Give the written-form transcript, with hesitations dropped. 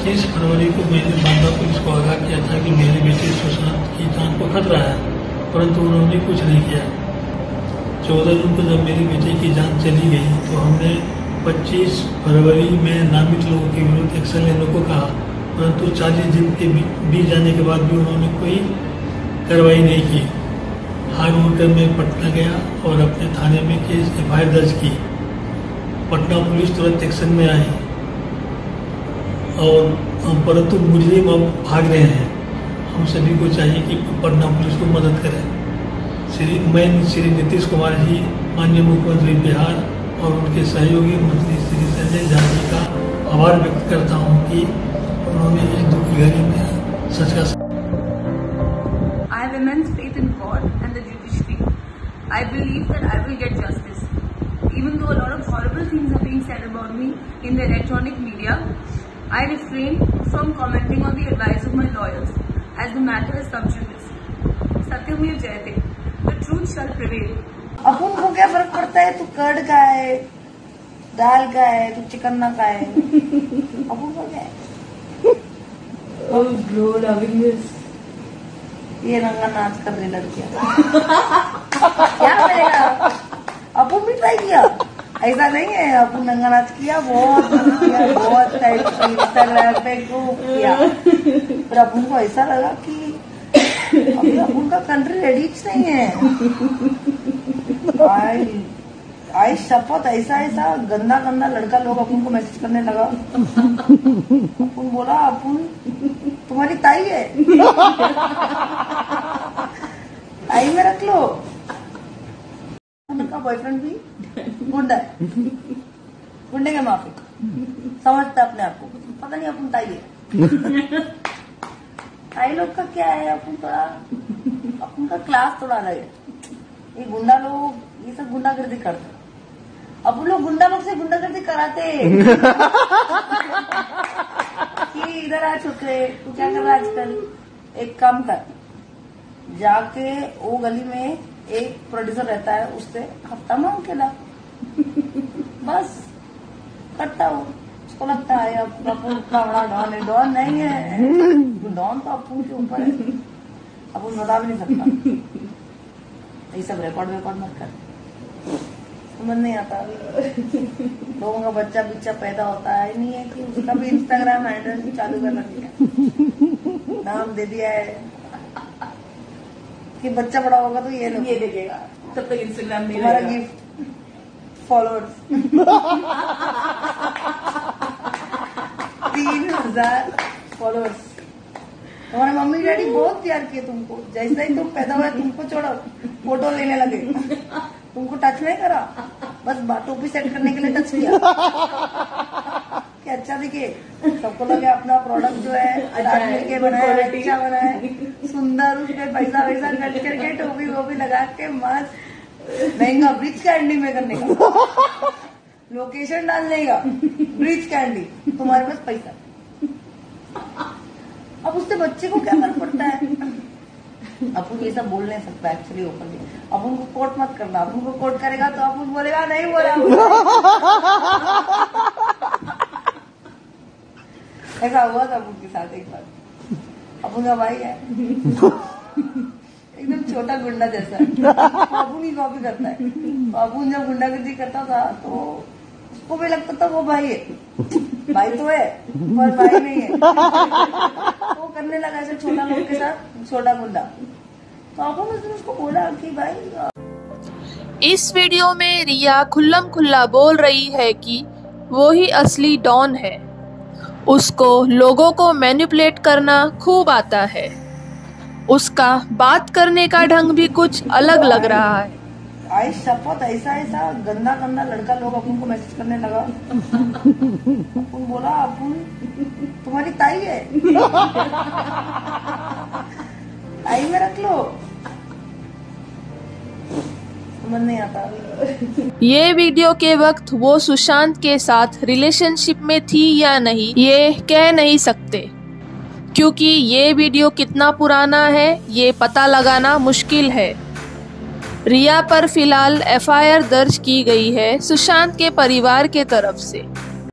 25 फरवरी को मैंने बांदा पुलिस को आगाह किया था कि मेरे बेटे सुशांत की जान को खतरा है, परंतु उन्होंने कुछ नहीं किया। 14 जून को जब मेरे बेटे की जान चली गई तो हमने 25 फरवरी में नामित लोगों के विरुद्ध एक्शन लेने को कहा, परंतु 40 दिन के बीत जाने के बाद भी उन्होंने कोई कार्रवाई नहीं की। हार होकर मैं पटना गया और अपने थाने में केस FIR दर्ज की। पटना पुलिस तुरंत एक्शन में आई और परंतु मुजरिम अब भाग रहे हैं। हम सभी को चाहिए कि पटना पुलिस को मदद करें। मैं श्री नीतीश कुमार जी, माननीय मुख्यमंत्री बिहार और उनके सहयोगी मंत्री श्री संजय झा जी का आभार व्यक्त करता हूं कि उन्होंने इस दुख की घड़ी में सच का I have immense faith in God and the judiciary. I believe that I will get justice. Even though a lot of horrible things are being said about me in the electronic media, I refrain from commenting on the advice of my lawyers as the matter is sub judice. Satyam Jayate. The truth shall prevail. अपन को क्या फर्क पड़ता है? तू curd का है, दाल का है, तू चिकन ना का है, अपन को क्या है? Oh bro, loving this. ये नंगा नाच कर रही लड़कियां क्या करेगा? अपन भी ट्राई किया, ऐसा नहीं है। अपन नंगा नाच किया, बहुत टाइप इंस्टाग्राम पे किया, पर अपन को ऐसा लगा कि अभी अपन का कंट्री रेडीच नहीं है। आई शपथ, ऐसा गंदा लड़का लोग अपन को मैसेज करने लगा। अपन बोला अपन तुम्हारी ताई है, ताई में रख लो। उनका बॉयफ्रेंड भी गुंडा है, गुंडे के माफिक समझता अपने आप को, पता नहीं अपन ताई है। ताई लोग का क्या है, अपन का क्लास थोड़ा अलग है। ये गुंडा लोग ये सब गुंडागर्दी करते, अपन लोग गुंडा लोग से गुंडागर्दी कराते कि इधर आ छोकरे, तू क्या कर रहा है आजकल? एक काम कर, जाके वो गली में एक प्रोड्यूसर रहता है, उससे हफ्ता मांग के ला, बस करता हो। उसको लगता है अब अपन उतना बड़ा डॉन है, डॉन नहीं है, डॉन तो अपन के ऊपर है, अपन बता भी नहीं सकता। ये सब रिकॉर्ड मत कर, समझ नहीं आता। लोगों का बच्चा पैदा होता है, नहीं है कि उसका भी इंस्टाग्राम हैंडल चालू कर दिया, नाम दे दिया है कि बच्चा बड़ा होगा तो ये देखेगा, तब तक इंस्टाग्राम में हमारा गिफ्ट फॉलोअर्स 3000 फॉलोअर्स। हमारे मम्मी डैडी बहुत प्यार किए तुमको, जैसे ही तुम पैदा हुए तुमको छोड़ो फोटो लेने लगे, तुमको टच नहीं करा, बस टोपी सेट करने के लिए टच किया कि अच्छा दिखे, सबको लगे अपना प्रोडक्ट जो है मिलके बनाया, अच्छा बनाया, सुंदर, उसमें पैसा वैसा खर्च करके टोपी वोपी लगा के मस्त महंगा ब्रिज कैंडी में करने का, लोकेशन डालने का, ब्रिज कैंडी, तुम्हारे पास पैसा। अब उससे बच्चे को क्या फर्क पड़ता है? अपन ये सब बोल नहीं सकता एक्चुअली ओपनली। अपन को कोट मत करना, अपन को कोट करेगा तो अपन बोलेगा नहीं बोला। ऐसा हुआ था अपन के साथ एक बार। अपन का भाई है एकदम छोटा गुंडा जैसा, अपन की कॉपी करता है। अपन जब गुंडागर्दी करता था तो उसको भी लगता था वो भाई है, भाई तो है पर भाई नहीं है। वो करने लगा ऐसे छोटा लोग के साथ, छोटा गुंडा। तो अपन उसने उसको बोला कि भाई। इस वीडियो में रिया खुल्लम खुल्ला बोल रही है कि वो ही असली डॉन है, उसको लोगों को मैनिपुलेट करना खूब आता है, उसका बात करने का ढंग भी कुछ अलग लग रहा है। आई शपथ, ऐसा गंदा लड़का लोग अपन को मैसेज करने लगा। अपन बोला अपन तुम्हारी ताई है, ताई में रख लो, समझ नहीं आता। ये वीडियो के वक्त वो सुशांत के साथ रिलेशनशिप में थी या नहीं ये कह नहीं सकते, क्योंकि ये वीडियो कितना पुराना है ये पता लगाना मुश्किल है। रिया पर फिलहाल FIR दर्ज की गई है सुशांत के परिवार के तरफ से।